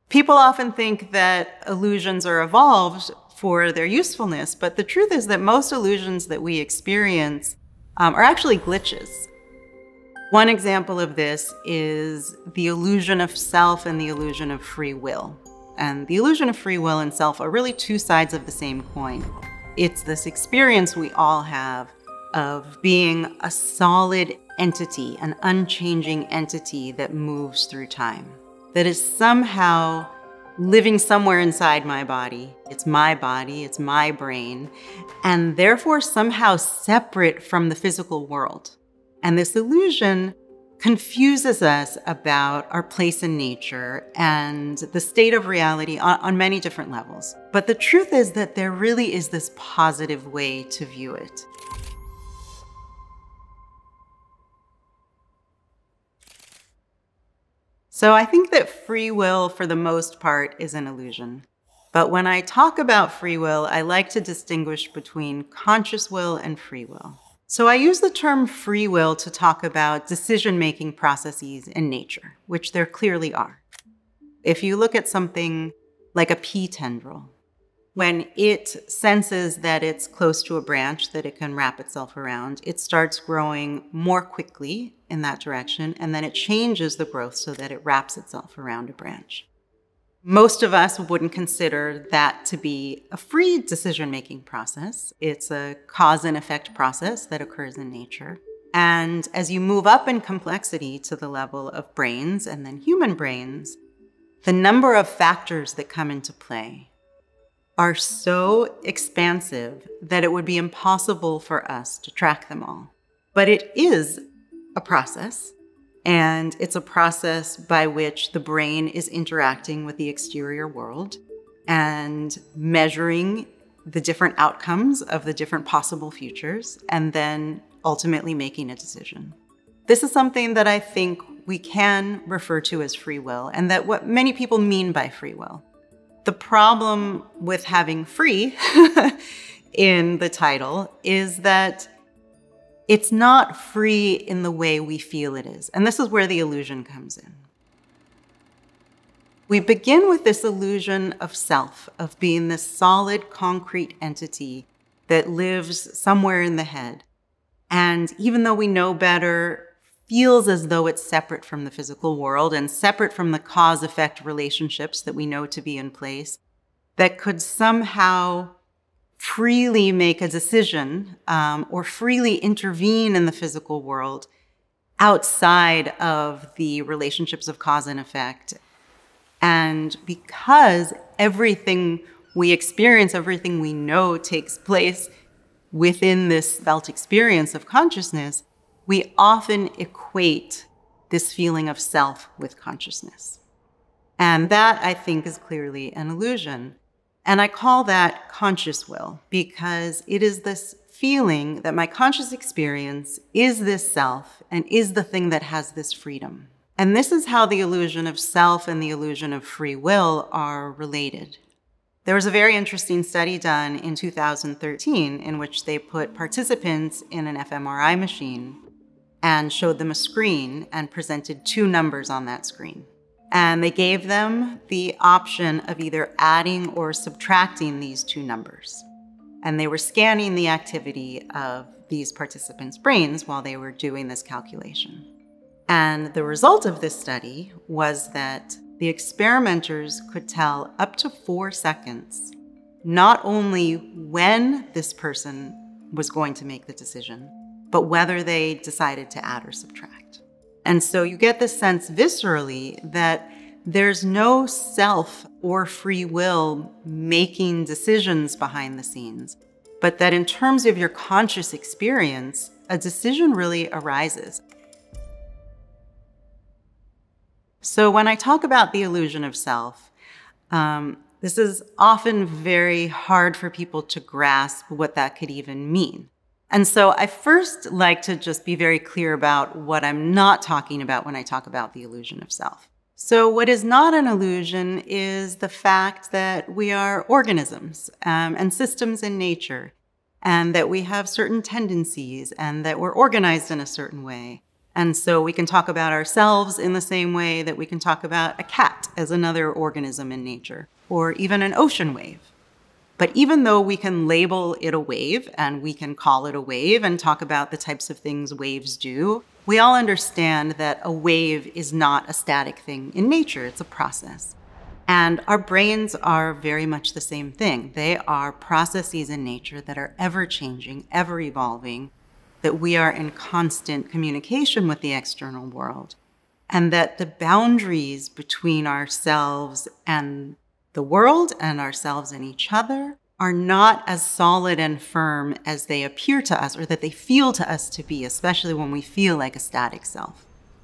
People often think that illusions are evolved for their usefulness, but the truth is that most illusions that we experience are actually glitches. One example of this is the illusion of self and the illusion of free will. And the illusion of free will and self are really two sides of the same coin. It's this experience we all have of being a solid entity, an unchanging entity that moves through time, that is somehow living somewhere inside my body. It's my brain, and therefore somehow separate from the physical world. And this illusion confuses us about our place in nature and the state of reality on many different levels. But the truth is that there really is this positive way to view it. So I think that free will, for the most part, is an illusion. But when I talk about free will, I like to distinguish between conscious will and free will. So I use the term free will to talk about decision-making processes in nature, which there clearly are. If you look at something like a pea tendril, when it senses that it's close to a branch that it can wrap itself around, it starts growing more quickly in that direction, and then it changes the growth so that it wraps itself around a branch. Most of us wouldn't consider that to be a free decision-making process. It's a cause and effect process that occurs in nature. And as you move up in complexity to the level of brains and then human brains, the number of factors that come into play are so expansive that it would be impossible for us to track them all. But it is a process, and it's a process by which the brain is interacting with the exterior world and measuring the different outcomes of the different possible futures, and then ultimately making a decision. This is something that I think we can refer to as free will, and that what many people mean by free will. The problem with having free in the title is that it's not free in the way we feel it is. And this is where the illusion comes in. We begin with this illusion of self, of being this solid, concrete entity that lives somewhere in the head. And even though we know better, feels as though it's separate from the physical world and separate from the cause-effect relationships that we know to be in place, that could somehow freely make a decision or freely intervene in the physical world outside of the relationships of cause and effect. And because everything we experience, everything we know takes place within this felt experience of consciousness, we often equate this feeling of self with consciousness. And that, I think, is clearly an illusion. And I call that conscious will because it is this feeling that my conscious experience is this self and is the thing that has this freedom. And this is how the illusion of self and the illusion of free will are related. There was a very interesting study done in 2013 in which they put participants in an fMRI machine and showed them a screen and presented two numbers on that screen. And they gave them the option of either adding or subtracting these two numbers. And they were scanning the activity of these participants' brains while they were doing this calculation. And the result of this study was that the experimenters could tell up to 4 seconds, not only when this person was going to make the decision, but whether they decided to add or subtract. And so you get the sense viscerally that there's no self or free will making decisions behind the scenes, but that in terms of your conscious experience, a decision really arises. So when I talk about the illusion of self, this is often very hard for people to grasp what that could even mean. And so I first like to just be very clear about what I'm not talking about when I talk about the illusion of self. So what is not an illusion is the fact that we are organisms and systems in nature, and that we have certain tendencies and that we're organized in a certain way, And so we can talk about ourselves in the same way that we can talk about a cat as another organism in nature, or even an ocean wave. But even though we can label it a wave and we can call it a wave and talk about the types of things waves do, we all understand that a wave is not a static thing in nature, it's a process. And our brains are very much the same thing. They are processes in nature that are ever changing, ever evolving, that we are in constant communication with the external world, and that the boundaries between ourselves and the world and ourselves and each other are not as solid and firm as they appear to us or that they feel to us to be, especially when we feel like a static self.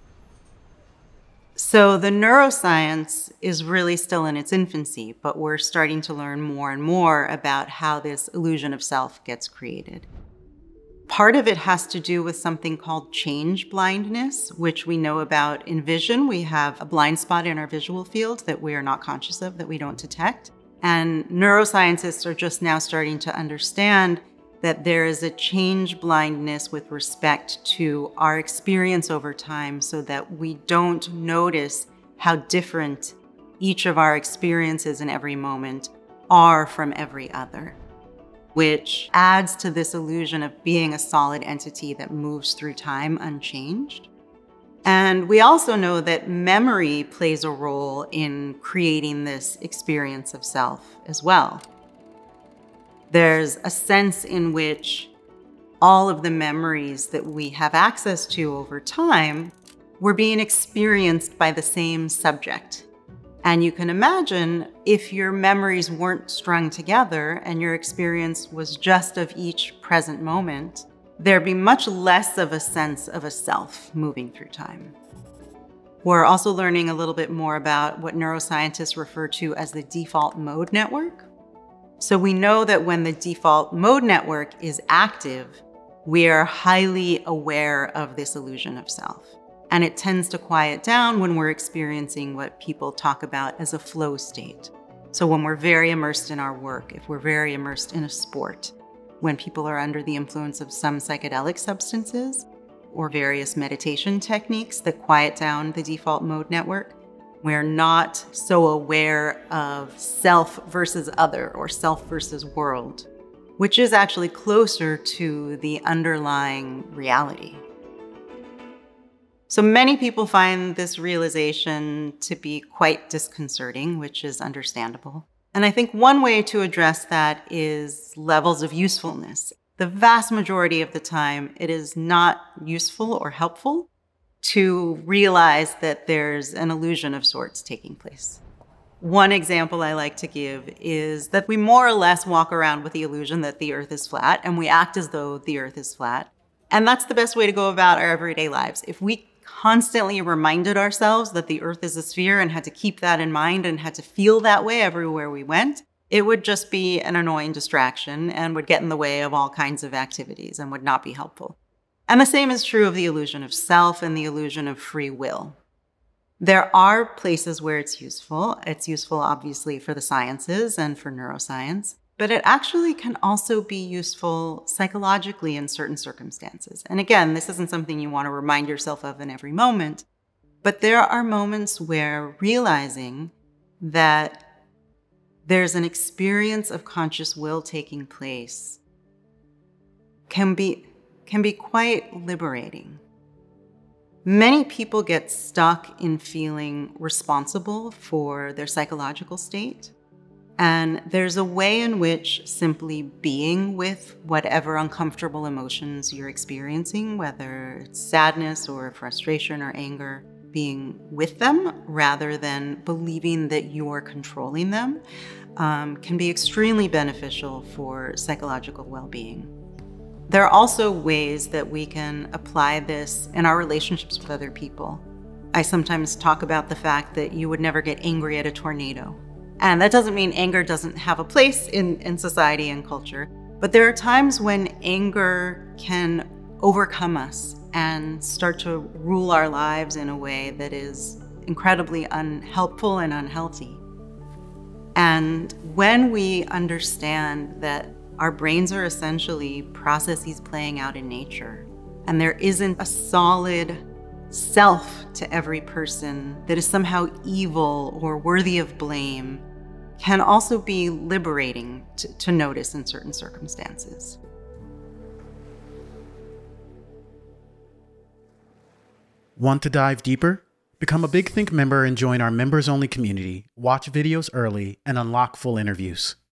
So the neuroscience is really still in its infancy, but we're starting to learn more and more about how this illusion of self gets created. Part of it has to do with something called change blindness, which we know about in vision. We have a blind spot in our visual field that we are not conscious of, that we don't detect. And neuroscientists are just now starting to understand that there is a change blindness with respect to our experience over time, so that we don't notice how different each of our experiences in every moment are from every other, which adds to this illusion of being a solid entity that moves through time unchanged. And we also know that memory plays a role in creating this experience of self as well. There's a sense in which all of the memories that we have access to over time were being experienced by the same subject. And you can imagine if your memories weren't strung together and your experience was just of each present moment, there'd be much less of a sense of a self moving through time. We're also learning a little bit more about what neuroscientists refer to as the default mode network. So we know that when the default mode network is active, we are highly aware of this illusion of self. And it tends to quiet down when we're experiencing what people talk about as a flow state. So when we're very immersed in our work, if we're very immersed in a sport, when people are under the influence of some psychedelic substances or various meditation techniques that quiet down the default mode network, we're not so aware of self versus other or self versus world, which is actually closer to the underlying reality. So many people find this realization to be quite disconcerting, which is understandable. And I think one way to address that is levels of usefulness. The vast majority of the time, it is not useful or helpful to realize that there's an illusion of sorts taking place. One example I like to give is that we more or less walk around with the illusion that the earth is flat, and we act as though the earth is flat. And that's the best way to go about our everyday lives. If we constantly reminded ourselves that the earth is a sphere and had to keep that in mind and had to feel that way everywhere we went, it would just be an annoying distraction and would get in the way of all kinds of activities and would not be helpful. And the same is true of the illusion of self and the illusion of free will. There are places where it's useful. It's useful, obviously, for the sciences and for neuroscience, but it actually can also be useful psychologically in certain circumstances. And again, this isn't something you want to remind yourself of in every moment, but there are moments where realizing that there's an experience of conscious will taking place can be quite liberating. Many people get stuck in feeling responsible for their psychological state. And there's a way in which simply being with whatever uncomfortable emotions you're experiencing, whether it's sadness or frustration or anger, being with them rather than believing that you're controlling them, can be extremely beneficial for psychological well-being. There are also ways that we can apply this in our relationships with other people. I sometimes talk about the fact that you would never get angry at a tornado. And that doesn't mean anger doesn't have a place in society and culture, but there are times when anger can overcome us and start to rule our lives in a way that is incredibly unhelpful and unhealthy. And when we understand that our brains are essentially processes playing out in nature, and there isn't a solid self to every person that is somehow evil or worthy of blame can also be liberating to notice in certain circumstances. Want to dive deeper? Become a Big Think member and join our members-only community, watch videos early, and unlock full interviews.